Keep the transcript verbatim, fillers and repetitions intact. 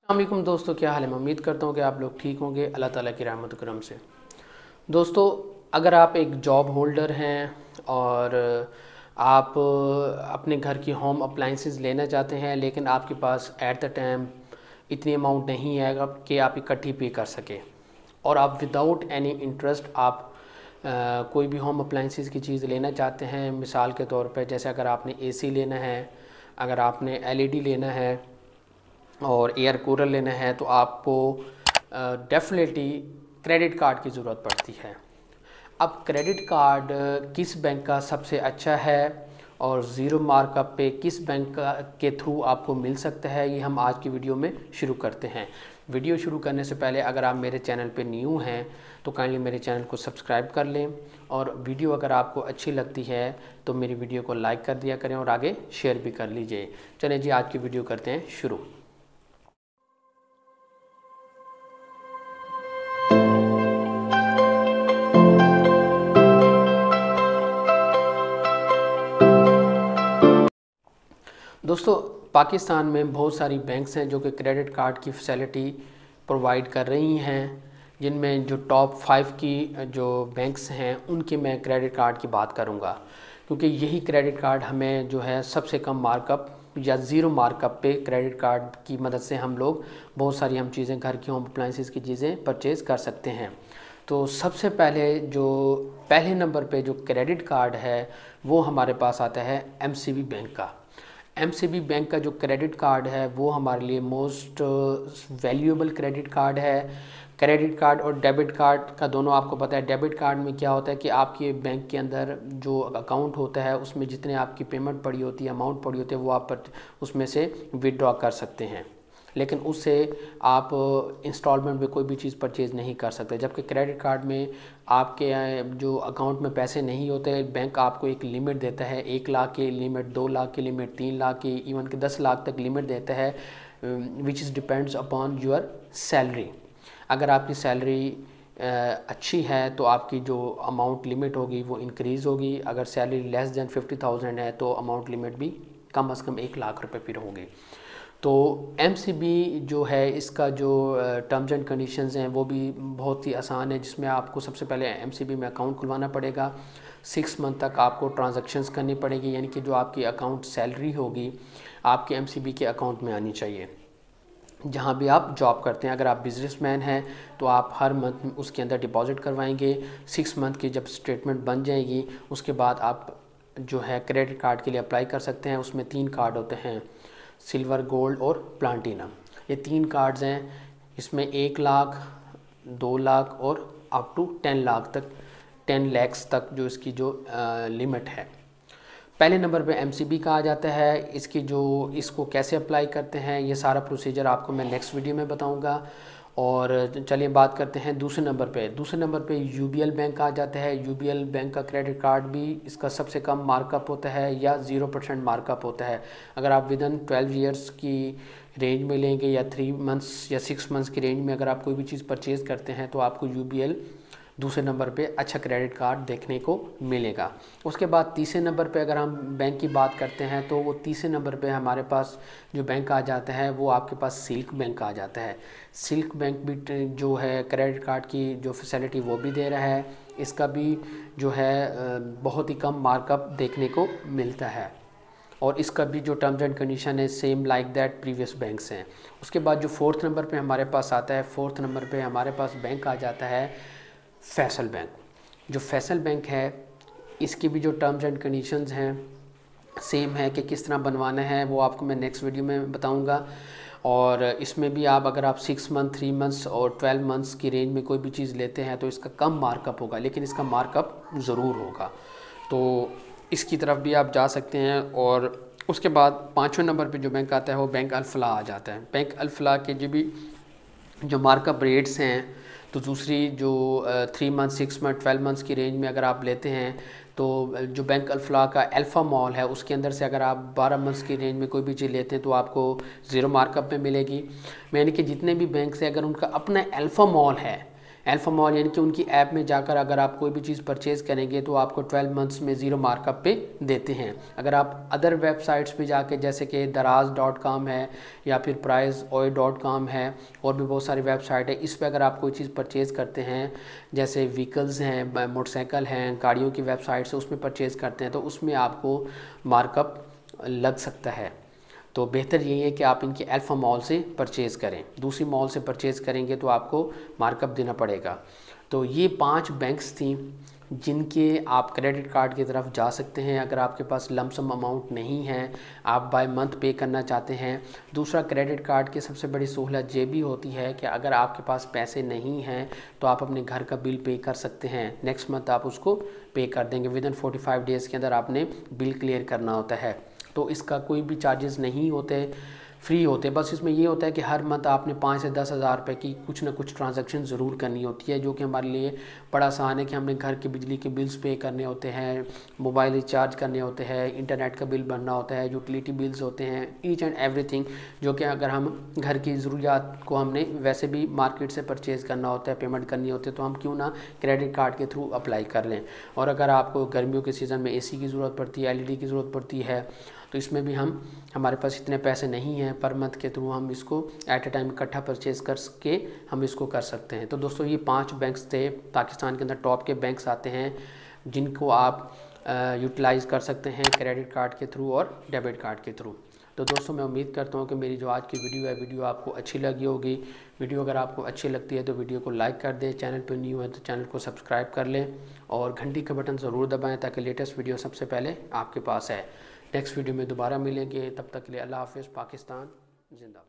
अस्सलामुअलैकुम दोस्तों, क्या हाल है। मैं उम्मीद करता हूँ कि आप लोग ठीक होंगे अल्लाह ताला की रहमत करम से। दोस्तों, अगर आप एक जॉब होल्डर हैं और आप अपने घर की होम अप्लाइंसेस लेना चाहते हैं, लेकिन आपके पास एट द टाइम इतनी अमाउंट नहीं है कि आप इकट्ठी पे कर सकें, और आप विदाउट एनी इंटरेस्ट आप आ, कोई भी होम अप्लाइंसेस की चीज़ लेना चाहते हैं। मिसाल के तौर पर जैसे अगर आपने एसी लेना है, अगर आपने एलईडी लेना है और एयर कूलर लेना है, तो आपको डेफिनेटली क्रेडिट कार्ड की ज़रूरत पड़ती है। अब क्रेडिट कार्ड किस बैंक का सबसे अच्छा है और ज़ीरो मार्कअप पे किस बैंक का के थ्रू आपको मिल सकता है, ये हम आज की वीडियो में शुरू करते हैं। वीडियो शुरू करने से पहले अगर आप मेरे चैनल पे न्यू हैं तो काइंडली मेरे चैनल को सब्सक्राइब कर लें, और वीडियो अगर आपको अच्छी लगती है तो मेरी वीडियो को लाइक कर दिया करें और आगे शेयर भी कर लीजिए। चलें जी, आज की वीडियो करते हैं शुरू। दोस्तों, पाकिस्तान में बहुत सारी बैंक्स हैं जो कि क्रेडिट कार्ड की फैसिलिटी प्रोवाइड कर रही हैं, जिनमें जो टॉप फाइव की जो बैंक्स हैं उनके मैं क्रेडिट कार्ड की बात करूंगा, क्योंकि यही क्रेडिट कार्ड हमें जो है सबसे कम मार्कअप या ज़ीरो मार्कअप पे क्रेडिट कार्ड की मदद से हम लोग बहुत सारी हम चीज़ें, घर की होम अप्लाइंसेस की चीज़ें परचेज़ कर सकते हैं। तो सबसे पहले जो पहले नंबर पे जो क्रेडिट कार्ड है वो हमारे पास आता है एमसीबी बैंक का। एमसीबी बैंक का जो क्रेडिट कार्ड है वो हमारे लिए मोस्ट वैल्यूएबल क्रेडिट कार्ड है। क्रेडिट कार्ड और डेबिट कार्ड का दोनों आपको पता है। डेबिट कार्ड में क्या होता है कि आपके बैंक के अंदर जो अकाउंट होता है उसमें जितने आपकी पेमेंट पड़ी होती है, अमाउंट पड़ी होती है, वो आप उसमें से विड्रॉ कर सकते हैं, लेकिन उससे आप इंस्टॉलमेंट में कोई भी चीज़ परचेज़ नहीं कर सकते। जबकि क्रेडिट कार्ड में आपके जो अकाउंट में पैसे नहीं होते, बैंक आपको एक लिमिट देता है, एक लाख की लिमिट, दो लाख की लिमिट, तीन लाख की, इवन कि दस लाख तक लिमिट देता है, which is depends upon your salary. अगर आपकी सैलरी अच्छी है तो आपकी जो अमाउंट लिमिट होगी वो इंक्रीज़ होगी। अगर salary less than fifty thousand है तो अमाउंट लिमिट भी कम अज़ कम एक लाख रुपए फिर होगी। तो एमसीबी जो है, इसका जो टर्म्स एंड कंडीशंस हैं वो भी बहुत ही आसान है, जिसमें आपको सबसे पहले एमसीबी में अकाउंट खुलवाना पड़ेगा। सिक्स मंथ तक आपको ट्रांजैक्शंस करनी पड़ेगी, यानी कि जो आपकी अकाउंट सैलरी होगी आपके एमसीबी के अकाउंट में आनी चाहिए जहाँ भी आप जॉब करते हैं। अगर आप बिजनेसमैन हैं तो आप हर मंथ उसके अंदर डिपॉजिट करवाएंगे। सिक्स मंथ की जब स्टेटमेंट बन जाएगी उसके बाद आप जो है क्रेडिट कार्ड के लिए अप्लाई कर सकते हैं। उसमें तीन कार्ड होते हैं, सिल्वर, गोल्ड और प्लाटिनम। ये तीन कार्ड्स हैं। इसमें एक लाख, दो लाख और अप टू टेन लाख तक, टेन लैक्स तक जो इसकी जो लिमिट है। पहले नंबर पे एमसीबी का आ जाता है। इसकी जो इसको कैसे अप्लाई करते हैं ये सारा प्रोसीजर आपको मैं नेक्स्ट वीडियो में बताऊंगा। और चलिए बात करते हैं दूसरे नंबर पे। दूसरे नंबर पे यूबीएल बैंक आ जाता है। यूबीएल बैंक का क्रेडिट कार्ड भी, इसका सबसे कम मार्कअप होता है या ज़ीरो परसेंट मार्कअप होता है। अगर आप विद इन ट्वेल्व ईयर्स की रेंज में लेंगे या थ्री मंथ्स या सिक्स मंथ्स की रेंज में अगर आप कोई भी चीज़ परचेज़ करते हैं तो आपको यूबीएल दूसरे नंबर पे अच्छा क्रेडिट कार्ड देखने को मिलेगा। उसके बाद तीसरे नंबर पे अगर हम बैंक की बात करते हैं तो वो तीसरे नंबर पे हमारे पास जो बैंक आ जाता है वो आपके पास सिल्क बैंक आ जाता है। सिल्क बैंक भी जो है क्रेडिट कार्ड की जो फैसिलिटी वो भी दे रहा है। इसका भी जो है बहुत ही कम मार्कअप देखने को मिलता है, और इसका भी जो टर्म्स एंड कंडीशन है same like that previous banks हैं। उसके बाद जो फोर्थ नंबर पे हमारे पास आता है, फोर्थ नंबर पे हमारे पास बैंक आ जाता है फैसल बैंक। जो फैसल बैंक है इसकी भी जो टर्म्स एंड कंडीशंस हैं सेम है कि किस तरह बनवाना है वो आपको मैं नेक्स्ट वीडियो में बताऊंगा। और इसमें भी आप अगर आप सिक्स मंथ, थ्री मंथ्स और ट्वेल्व मंथ्स की रेंज में कोई भी चीज़ लेते हैं तो इसका कम मार्कअप होगा, लेकिन इसका मार्कअप ज़रूर होगा। तो इसकी तरफ भी आप जा सकते हैं। और उसके बाद पाँचवें नंबर पे जो बैंक आता है वो बैंक अल-फलाह आ जाता है। बैंक अल-फलाह के जो भी जो मार्कअप रेट्स हैं, तो दूसरी जो three month, six month, twelve months की रेंज में अगर आप लेते हैं तो जो बैंक अल-फलाह का अल्फ़ा मॉल है उसके अंदर से अगर आप बारह मंथ्स की रेंज में कोई भी चीज़ लेते हैं तो आपको ज़ीरो मार्कअप में मिलेगी। यानी कि जितने भी बैंक से अगर उनका अपना अल्फ़ा मॉल है, अल्फा मॉल यानी कि उनकी ऐप में जाकर अगर आप कोई भी चीज़ परचेज़ करेंगे तो आपको ट्वेल्व मंथ्स में ज़ीरो मार्कअप पे देते हैं। अगर आप अदर वेबसाइट्स पे जाके जैसे कि दराज डॉट कॉम है या फिर प्राइस ओए डॉट कॉम है और भी बहुत सारी वेबसाइट है, इस पर अगर आप कोई चीज़ परचेज़ करते हैं जैसे व्हीकल्स हैं, मोटरसाइकिल हैं, गाड़ियों की वेबसाइट से उसमें परचेज़ करते हैं तो उसमें आपको मार्कअप लग सकता है। तो बेहतर यही है कि आप इनके अल्फ़ा मॉल से परचेज़ करें। दूसरी मॉल से परचेज़ करेंगे तो आपको मार्कअप देना पड़ेगा। तो ये पांच बैंक्स थी जिनके आप क्रेडिट कार्ड की तरफ जा सकते हैं अगर आपके पास लमसम अमाउंट नहीं है, आप बाय मंथ पे करना चाहते हैं। दूसरा, क्रेडिट कार्ड की सबसे बड़ी सहूलत ये भी होती है कि अगर आपके पास पैसे नहीं हैं तो आप अपने घर का बिल पे कर सकते हैं। नेक्स्ट मंथ आप उसको पे कर देंगे, within forty five days के अंदर आपने बिल क्लियर करना होता है। तो इसका कोई भी चार्जेस नहीं होते, फ्री होते। बस इसमें ये होता है कि हर मंथ आपने पाँच से दस हज़ार रुपये की कुछ ना कुछ ट्रांजैक्शन ज़रूर करनी होती है, जो कि हमारे लिए बड़ा आसान है कि हमने घर के बिजली के बिल्स पे करने होते हैं, मोबाइल रिचार्ज करने होते हैं, इंटरनेट का बिल भरना होता है, यूटिलिटी बिल्स होते हैं, ईच एंड एवरीथिंग, जो कि अगर हम घर की ज़रूरियात को हमने वैसे भी मार्केट से परचेज़ करना होता है, पेमेंट करनी होती है, तो हम क्यों ना क्रेडिट कार्ड के थ्रू अप्लाई कर लें। और अगर आपको गर्मियों के सीज़न में ए सी की ज़रूरत पड़ती है, एल ई डी की ज़रूरत पड़ती है, तो इसमें भी हम हमारे पास इतने पैसे नहीं हैं पर मंथ के थ्रू हम इसको एट ए टाइम इकट्ठा परचेज़ करके हम इसको कर सकते हैं। तो दोस्तों ये पांच बैंक्स थे पाकिस्तान के अंदर, टॉप के बैंक्स आते हैं जिनको आप यूटिलाइज़ कर सकते हैं क्रेडिट कार्ड के थ्रू और डेबिट कार्ड के थ्रू। तो दोस्तों मैं उम्मीद करता हूँ कि मेरी जो आज की वीडियो है वीडियो आपको अच्छी लगी होगी। वीडियो अगर आपको अच्छी लगती है तो वीडियो को लाइक कर दें, चैनल पर न्यू है तो चैनल को सब्सक्राइब कर लें और घंटी का बटन ज़रूर दबाएं ताकि लेटेस्ट वीडियो सबसे पहले आपके पास है। नेक्स्ट वीडियो में दोबारा मिलेंगे, तब तक के लिए अल्लाह हाफ़िज़। पाकिस्तान जिंदाबाद।